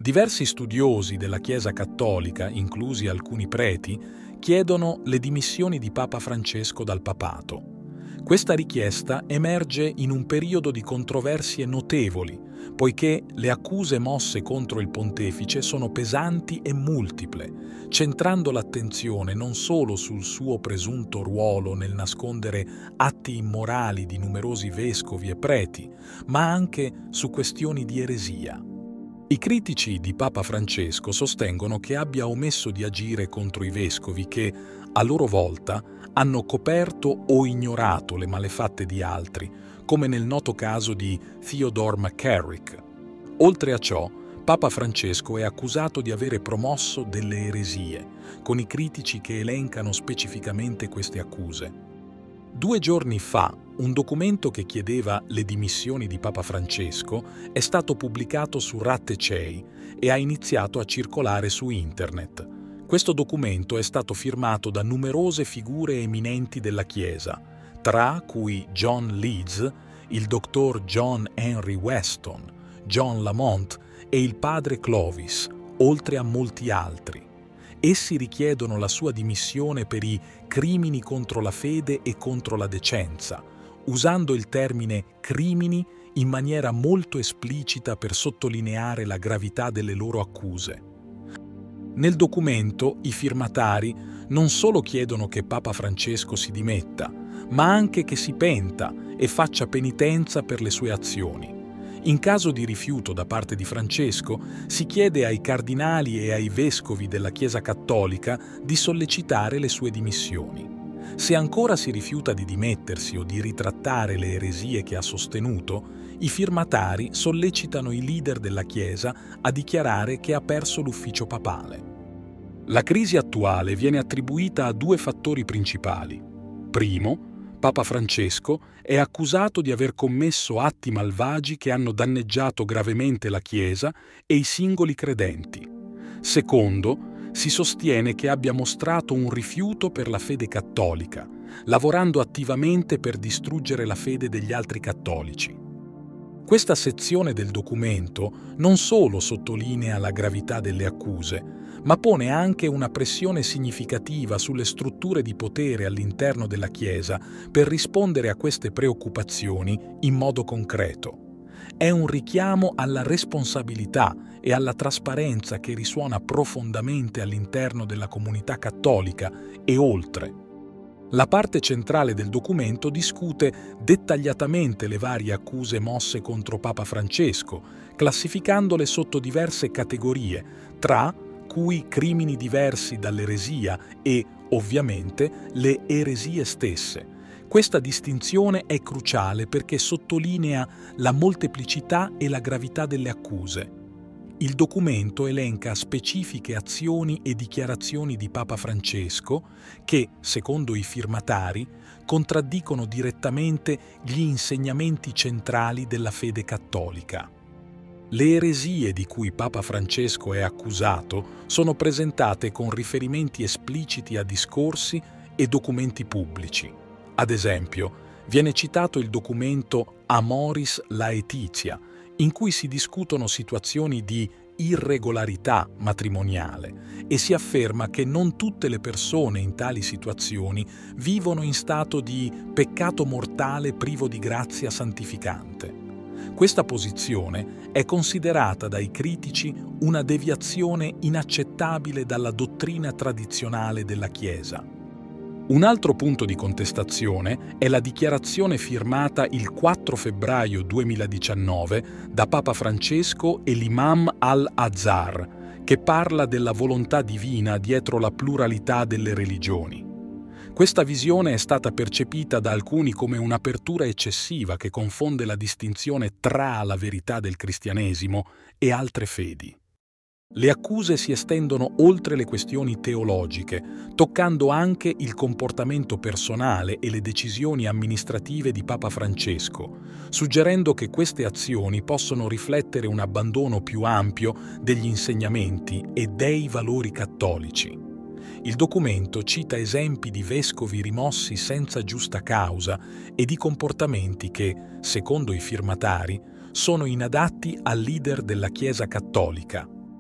Diversi studiosi della Chiesa cattolica, inclusi alcuni preti, chiedono le dimissioni di Papa Francesco dal papato. Questa richiesta emerge in un periodo di controversie notevoli, poiché le accuse mosse contro il pontefice sono pesanti e multiple, centrando l'attenzione non solo sul suo presunto ruolo nel nascondere atti immorali di numerosi vescovi e preti, ma anche su questioni di eresia. I critici di Papa Francesco sostengono che abbia omesso di agire contro i vescovi che, a loro volta, hanno coperto o ignorato le malefatte di altri, come nel noto caso di Theodore McCarrick. Oltre a ciò, Papa Francesco è accusato di avere promosso delle eresie, con i critici che elencano specificamente queste accuse. 2 giorni fa, un documento che chiedeva le dimissioni di Papa Francesco è stato pubblicato su Rattecei e ha iniziato a circolare su Internet. Questo documento è stato firmato da numerose figure eminenti della Chiesa, tra cui John Leeds, il dottor John Henry Weston, John Lamont e il padre Clovis, oltre a molti altri. Essi richiedono la sua dimissione per i crimini contro la fede e contro la decenza, usando il termine crimini in maniera molto esplicita per sottolineare la gravità delle loro accuse. Nel documento i firmatari non solo chiedono che Papa Francesco si dimetta, ma anche che si penta e faccia penitenza per le sue azioni. In caso di rifiuto da parte di Francesco, si chiede ai cardinali e ai vescovi della Chiesa cattolica di sollecitare le sue dimissioni. Se ancora si rifiuta di dimettersi o di ritrattare le eresie che ha sostenuto, i firmatari sollecitano i leader della Chiesa a dichiarare che ha perso l'ufficio papale. La crisi attuale viene attribuita a 2 fattori principali. Primo, Papa Francesco è accusato di aver commesso atti malvagi che hanno danneggiato gravemente la Chiesa e i singoli credenti. Secondo, si sostiene che abbia mostrato un rifiuto per la fede cattolica, lavorando attivamente per distruggere la fede degli altri cattolici. Questa sezione del documento non solo sottolinea la gravità delle accuse, ma pone anche una pressione significativa sulle strutture di potere all'interno della Chiesa per rispondere a queste preoccupazioni in modo concreto. È un richiamo alla responsabilità e alla trasparenza che risuona profondamente all'interno della comunità cattolica e oltre. La parte centrale del documento discute dettagliatamente le varie accuse mosse contro Papa Francesco, classificandole sotto diverse categorie, tra cui crimini diversi dall'eresia e, ovviamente, le eresie stesse. Questa distinzione è cruciale perché sottolinea la molteplicità e la gravità delle accuse. Il documento elenca specifiche azioni e dichiarazioni di Papa Francesco che, secondo i firmatari, contraddicono direttamente gli insegnamenti centrali della fede cattolica. Le eresie di cui Papa Francesco è accusato sono presentate con riferimenti espliciti a discorsi e documenti pubblici. Ad esempio, viene citato il documento Amoris Laetitia, in cui si discutono situazioni di irregolarità matrimoniale e si afferma che non tutte le persone in tali situazioni vivono in stato di peccato mortale privo di grazia santificante. Questa posizione è considerata dai critici una deviazione inaccettabile dalla dottrina tradizionale della Chiesa. Un altro punto di contestazione è la dichiarazione firmata il 4 febbraio 2019 da Papa Francesco e l'Imam al-Azhar, che parla della volontà divina dietro la pluralità delle religioni. Questa visione è stata percepita da alcuni come un'apertura eccessiva che confonde la distinzione tra la verità del cristianesimo e altre fedi. Le accuse si estendono oltre le questioni teologiche, toccando anche il comportamento personale e le decisioni amministrative di Papa Francesco, suggerendo che queste azioni possono riflettere un abbandono più ampio degli insegnamenti e dei valori cattolici. Il documento cita esempi di vescovi rimossi senza giusta causa e di comportamenti che, secondo i firmatari, sono inadatti al leader della Chiesa cattolica.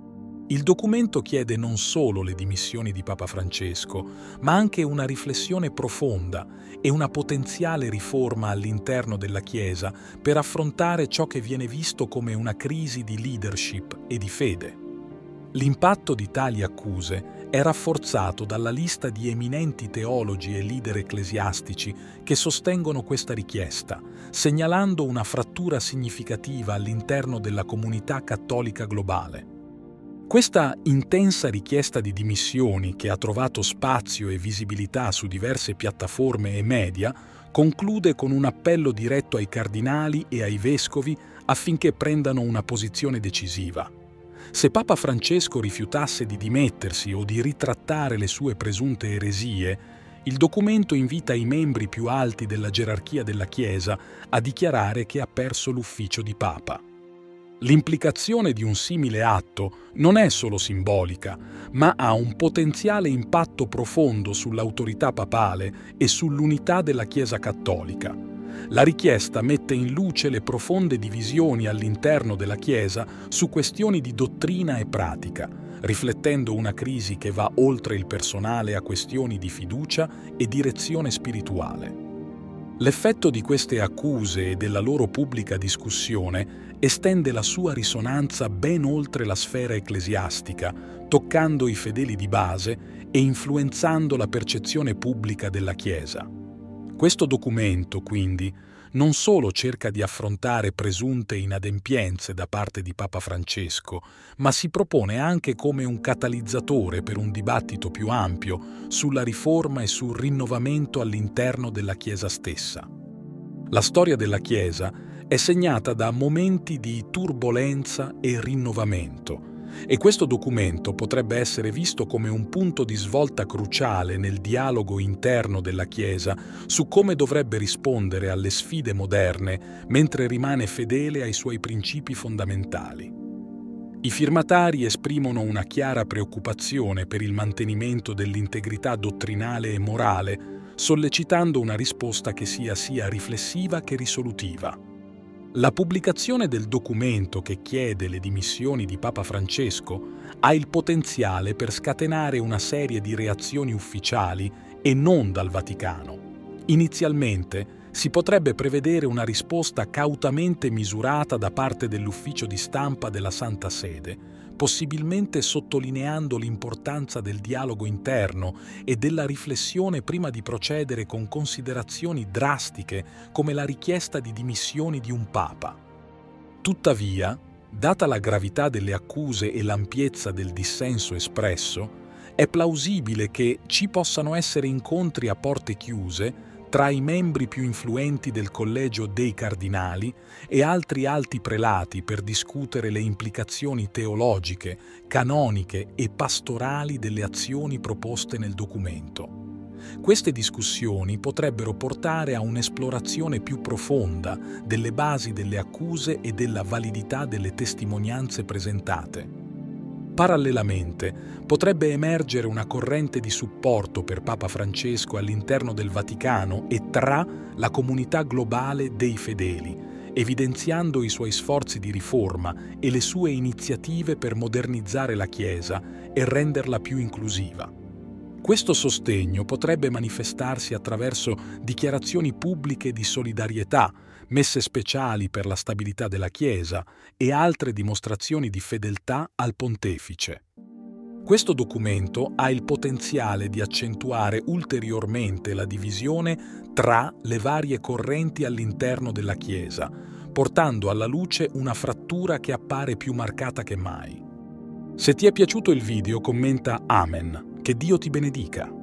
Il documento chiede non solo le dimissioni di Papa Francesco, ma anche una riflessione profonda e una potenziale riforma all'interno della Chiesa per affrontare ciò che viene visto come una crisi di leadership e di fede. L'impatto di tali accuse è rafforzato dalla lista di eminenti teologi e leader ecclesiastici che sostengono questa richiesta, segnalando una frattura significativa all'interno della comunità cattolica globale. Questa intensa richiesta di dimissioni, che ha trovato spazio e visibilità su diverse piattaforme e media, conclude con un appello diretto ai cardinali e ai vescovi affinché prendano una posizione decisiva. Se Papa Francesco rifiutasse di dimettersi o di ritrattare le sue presunte eresie, il documento invita i membri più alti della gerarchia della Chiesa a dichiarare che ha perso l'ufficio di Papa. L'implicazione di un simile atto non è solo simbolica, ma ha un potenziale impatto profondo sull'autorità papale e sull'unità della Chiesa cattolica. La richiesta mette in luce le profonde divisioni all'interno della Chiesa su questioni di dottrina e pratica, riflettendo una crisi che va oltre il personale a questioni di fiducia e direzione spirituale. L'effetto di queste accuse e della loro pubblica discussione estende la sua risonanza ben oltre la sfera ecclesiastica, toccando i fedeli di base e influenzando la percezione pubblica della Chiesa. Questo documento, quindi, non solo cerca di affrontare presunte inadempienze da parte di Papa Francesco, ma si propone anche come un catalizzatore per un dibattito più ampio sulla riforma e sul rinnovamento all'interno della Chiesa stessa. La storia della Chiesa è segnata da momenti di turbolenza e rinnovamento, e questo documento potrebbe essere visto come un punto di svolta cruciale nel dialogo interno della Chiesa su come dovrebbe rispondere alle sfide moderne mentre rimane fedele ai suoi principi fondamentali. I firmatari esprimono una chiara preoccupazione per il mantenimento dell'integrità dottrinale e morale, sollecitando una risposta che sia riflessiva che risolutiva. La pubblicazione del documento che chiede le dimissioni di Papa Francesco ha il potenziale per scatenare una serie di reazioni ufficiali e non dal Vaticano. Inizialmente si potrebbe prevedere una risposta cautamente misurata da parte dell'ufficio di stampa della Santa Sede, possibilmente sottolineando l'importanza del dialogo interno e della riflessione prima di procedere con considerazioni drastiche come la richiesta di dimissioni di un Papa. Tuttavia, data la gravità delle accuse e l'ampiezza del dissenso espresso, è plausibile che ci possano essere incontri a porte chiuse tra i membri più influenti del Collegio dei Cardinali e altri alti prelati per discutere le implicazioni teologiche, canoniche e pastorali delle azioni proposte nel documento. Queste discussioni potrebbero portare a un'esplorazione più profonda delle basi delle accuse e della validità delle testimonianze presentate. Parallelamente, potrebbe emergere una corrente di supporto per Papa Francesco all'interno del Vaticano e tra la comunità globale dei fedeli, evidenziando i suoi sforzi di riforma e le sue iniziative per modernizzare la Chiesa e renderla più inclusiva. Questo sostegno potrebbe manifestarsi attraverso dichiarazioni pubbliche di solidarietà, messe speciali per la stabilità della Chiesa e altre dimostrazioni di fedeltà al Pontefice. Questo documento ha il potenziale di accentuare ulteriormente la divisione tra le varie correnti all'interno della Chiesa, portando alla luce una frattura che appare più marcata che mai. Se ti è piaciuto il video, commenta Amen. Che Dio ti benedica.